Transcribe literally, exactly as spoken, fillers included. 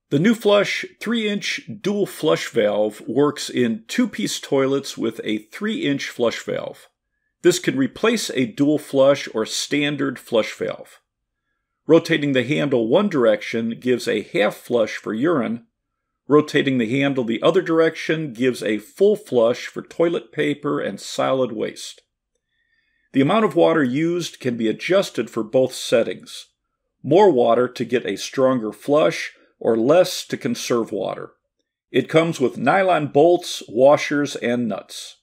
The NuFlush three inch dual flush valve works in two-piece toilets with a three inch flush valve. This can replace a dual flush or standard flush valve. Rotating the handle one direction gives a half flush for urine. Rotating the handle the other direction gives a full flush for toilet paper and solid waste. The amount of water used can be adjusted for both settings. More water to get a stronger flush, or less to conserve water. It comes with nylon bolts, washers, and nuts.